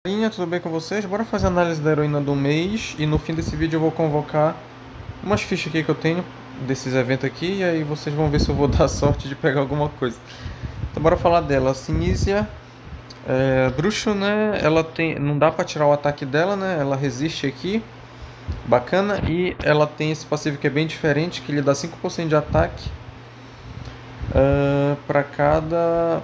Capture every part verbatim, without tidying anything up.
Galerinha, tudo bem com vocês? Bora fazer a análise da heroína do mês e no fim desse vídeo eu vou convocar umas fichas aqui que eu tenho desses eventos aqui e aí vocês vão ver se eu vou dar sorte de pegar alguma coisa. Então bora falar dela. A Sinisia é, bruxo, né? Ela tem, não dá pra tirar o ataque dela, né? Ela resiste aqui, bacana. E ela tem esse passivo que é bem diferente, que lhe dá cinco por cento de ataque uh, para cada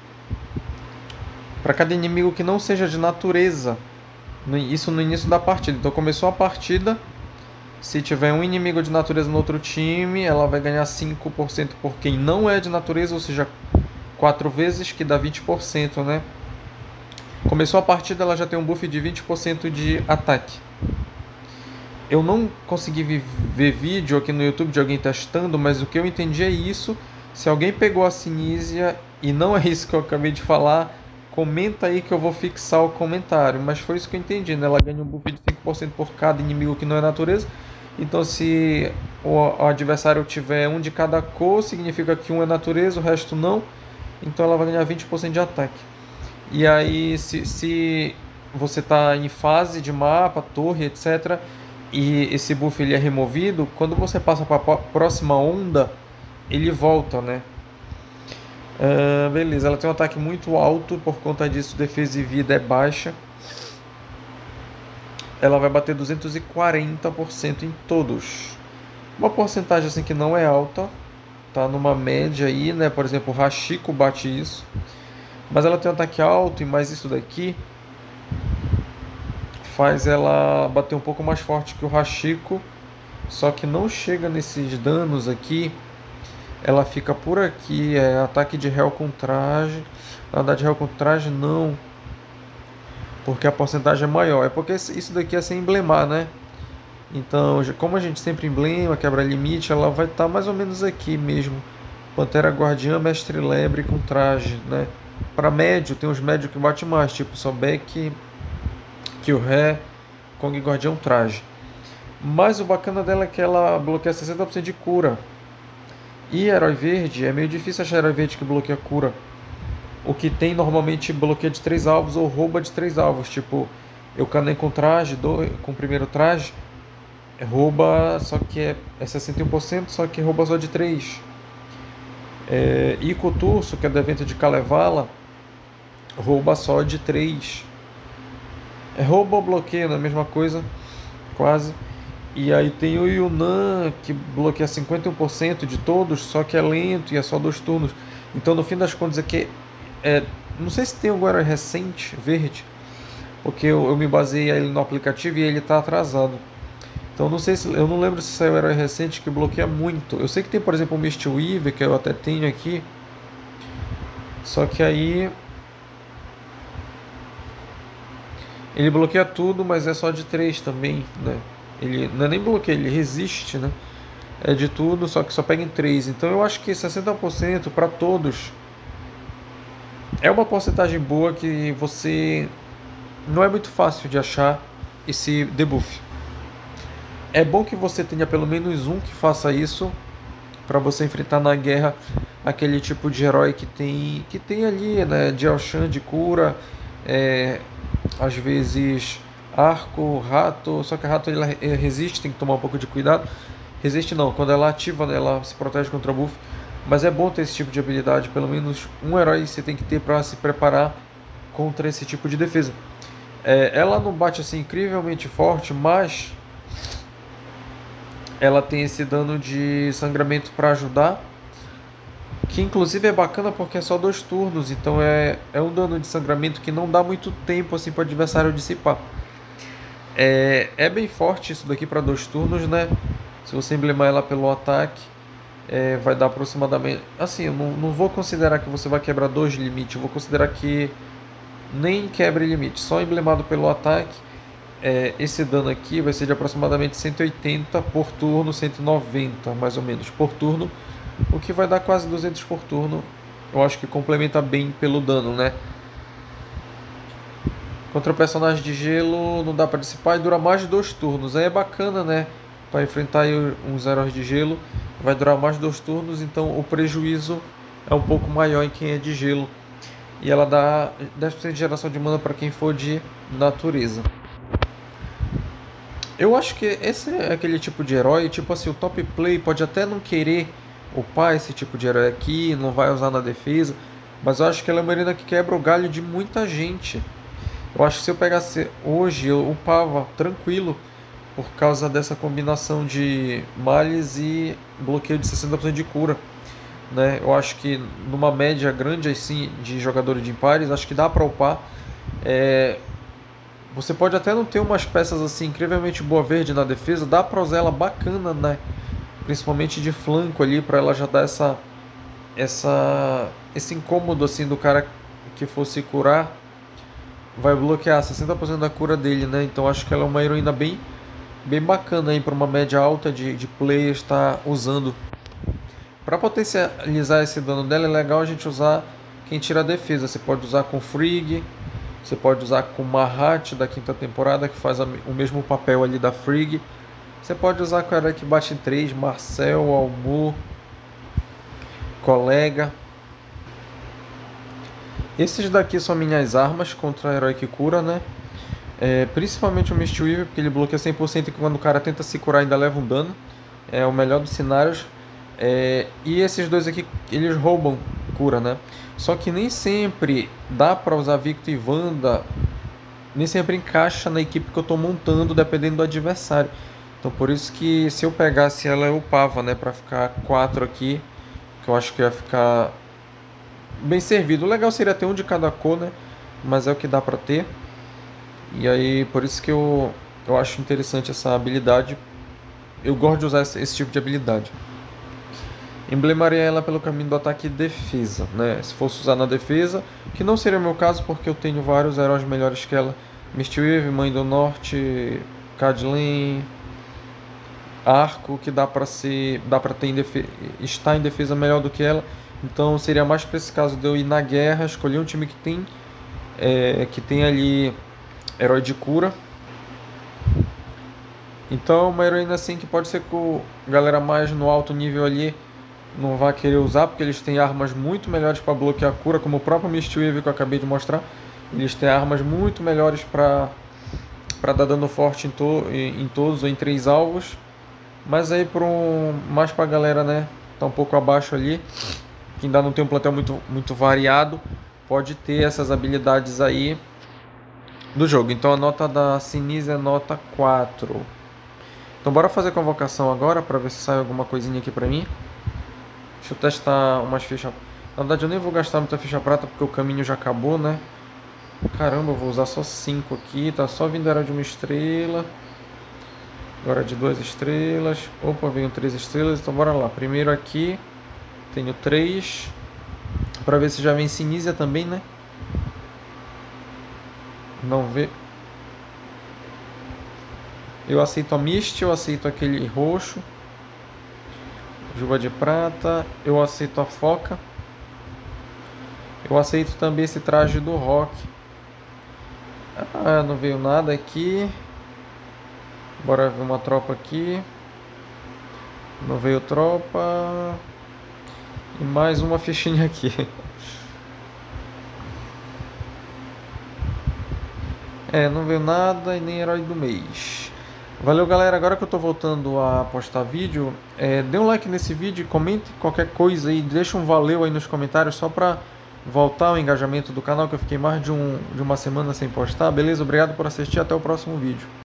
para cada inimigo que não seja de natureza. Isso no início da partida. Então começou a partida, se tiver um inimigo de natureza no outro time, ela vai ganhar cinco por cento por quem não é de natureza, ou seja, quatro vezes, que dá vinte por cento, né? Começou a partida, ela já tem um buff de vinte por cento de ataque. Eu não consegui ver vídeo aqui no YouTube de alguém testando, mas o que eu entendi é isso. Se alguém pegou a Sinisia e não é isso que eu acabei de falar, comenta aí que eu vou fixar o comentário. Mas foi isso que eu entendi, né? Ela ganha um buff de cinco por cento por cada inimigo que não é natureza. Então se o adversário tiver um de cada cor, significa que um é natureza, o resto não. Então ela vai ganhar vinte por cento de ataque. E aí se, se você está em fase de mapa, torre, etcétera, e esse buff ele é removido, quando você passa para a próxima onda, ele volta, né? Uh, beleza, ela tem um ataque muito alto, por conta disso defesa e vida é baixa. Ela vai bater duzentos e quarenta por cento em todos. Uma porcentagem assim que não é alta, tá numa média aí, né? Por exemplo, o Hashiko bate isso. Mas ela tem um ataque alto e mais isso daqui faz ela bater um pouco mais forte que o Hashiko, só que não chega nesses danos aqui. Ela fica por aqui, é ataque de réu com traje. Na verdade, réu com traje não, porque a porcentagem é maior. É porque isso daqui é sem emblemar, né? Então, como a gente sempre emblema, quebra limite, ela vai estar tá mais ou menos aqui mesmo. Pantera Guardiã, Mestre Lebre com traje, né? Para médio, tem uns médios que bate mais, tipo Sobek, Kyuré, Kong Guardião traje. Mas o bacana dela é que ela bloqueia sessenta por cento de cura. E Herói Verde, é meio difícil achar Herói Verde que bloqueia cura. O que tem normalmente bloqueia de três alvos ou rouba de três alvos. Tipo, eu canei com traje, do, com o primeiro traje, rouba, só que é, é sessenta e um por cento, só que rouba só de três. É, e Kuturso, que é do evento de Kalevala, rouba só de três. É rouba ou bloqueia, não é a mesma coisa, quase. E aí tem o Yunnan, que bloqueia cinquenta e um por cento de todos, só que é lento e é só dois turnos. Então, no fim das contas, aqui é, não sei se tem algum herói recente, verde, porque eu, eu me baseei ele no aplicativo e ele está atrasado. Então, não sei se, eu não lembro se saiu um herói recente que bloqueia muito. Eu sei que tem, por exemplo, o Mistweaver, que eu até tenho aqui. Só que aí ele bloqueia tudo, mas é só de três também, né? Ele não é nem bloqueia, ele resiste, né? É de tudo, só que só pega em três. Então eu acho que sessenta por cento para todos é uma porcentagem boa que você não é muito fácil de achar esse debuff. É bom que você tenha pelo menos um que faça isso para você enfrentar na guerra aquele tipo de herói que tem que tem ali, né? De Elshan, de cura, é, às vezes arco, rato, só que a rato ela resiste, tem que tomar um pouco de cuidado. Resiste não, quando ela ativa, né, ela se protege contra buff. Mas é bom ter esse tipo de habilidade, pelo menos um herói você tem que ter para se preparar contra esse tipo de defesa. É, ela não bate assim incrivelmente forte, mas ela tem esse dano de sangramento para ajudar, que inclusive é bacana porque é só dois turnos, então é, é um dano de sangramento que não dá muito tempo assim para o adversário dissipar. É, é bem forte isso daqui para dois turnos, né? Se você emblemar ela pelo ataque, é, vai dar aproximadamente... Assim, eu não, não vou considerar que você vai quebrar dois limites, eu vou considerar que nem quebre limite, só emblemado pelo ataque. É, esse dano aqui vai ser de aproximadamente cento e oitenta por turno, cento e noventa mais ou menos por turno, o que vai dar quase duzentos por turno. Eu acho que complementa bem pelo dano, né? Contra o personagem de gelo não dá para dissipar e dura mais de dois turnos. Aí é bacana, né? Para enfrentar aí uns heróis de gelo, vai durar mais de dois turnos, então o prejuízo é um pouco maior em quem é de gelo. E ela dá dez por cento de geração de mana para quem for de natureza. Eu acho que esse é aquele tipo de herói, tipo assim, o top play pode até não querer upar esse tipo de herói aqui, não vai usar na defesa, mas eu acho que ela é uma heroína que quebra o galho de muita gente. Eu acho que se eu pegasse hoje, eu upava tranquilo, por causa dessa combinação de males e bloqueio de sessenta por cento de cura. Né? Eu acho que numa média grande assim de jogadores de impares, acho que dá para upar. É, você pode até não ter umas peças assim incrivelmente boa verde na defesa, dá pra usar ela bacana, né? Principalmente de flanco ali, pra ela já dar essa, essa, esse incômodo assim do cara que fosse curar, vai bloquear sessenta por cento da cura dele, né? Então acho que ela é uma heroína bem, bem bacana aí para uma média alta de, de players estar usando. Para potencializar esse dano dela é legal a gente usar quem tira a defesa. Você pode usar com Frigg. Você pode usar com Mahat da quinta temporada, que faz o mesmo papel ali da Frigg. Você pode usar com a herói que bate em três, Marcel, Almu, Colega. Esses daqui são minhas armas contra a herói que cura, né? É, principalmente o Mistweaver, porque ele bloqueia cem por cento e quando o cara tenta se curar ainda leva um dano. É o melhor dos cenários. É, e esses dois aqui, eles roubam cura, né? Só que nem sempre dá para usar Victor e Wanda, nem sempre encaixa na equipe que eu estou montando, dependendo do adversário. Então por isso que se eu pegasse ela, eu upava, né? Para ficar quatro aqui, que eu acho que ia ficar bem servido. O legal seria ter um de cada cor, né? Mas é o que dá para ter. E aí, por isso que eu, eu acho interessante essa habilidade. Eu gosto de usar esse, esse tipo de habilidade. Emblemarei ela pelo caminho do ataque e defesa, né? Se fosse usar na defesa, que não seria o meu caso, porque eu tenho vários heróis melhores que ela. Mistweaver, Mãe do Norte, Cadlin, Arco, que dá pra ser, dá para ter em defesa, estar em defesa melhor do que ela. Então seria mais para esse caso de eu ir na guerra, escolher um time que tem, é, que tem ali herói de cura. Então uma heroína assim que pode ser com galera mais no alto nível ali não vai querer usar, porque eles têm armas muito melhores para bloquear a cura, como o próprio Mistweaver que eu acabei de mostrar. Eles têm armas muito melhores para para dar dano forte em, to, em, em todos ou em três alvos. Mas aí por um, mais para a galera, né, tá um pouco abaixo ali, que ainda não tem um plantel muito, muito variado, pode ter essas habilidades aí do jogo. Então a nota da Sinise é nota quatro. Então bora fazer a convocação agora para ver se sai alguma coisinha aqui para mim. Deixa eu testar umas fichas. Na verdade eu nem vou gastar muita ficha prata porque o caminho já acabou, né? Caramba, eu vou usar só cinco aqui. Tá só vindo era de uma estrela. Agora de duas estrelas. Opa, veio três estrelas. Então bora lá. Primeiro aqui tenho três. Pra ver se já vem Sinisia também, né? Não vê. Eu aceito a Mist, eu aceito aquele roxo. Juba de prata. Eu aceito a foca. Eu aceito também esse traje do Rock. Ah, não veio nada aqui. Bora ver uma tropa aqui. Não veio tropa. E mais uma fichinha aqui. É, não veio nada e nem herói do mês. Valeu, galera. Agora que eu tô voltando a postar vídeo, é, dê um like nesse vídeo, comente qualquer coisa aí, deixa um valeu aí nos comentários só pra voltar o engajamento do canal, que eu fiquei mais de, um, de uma semana sem postar. Beleza? Obrigado por assistir, até o próximo vídeo.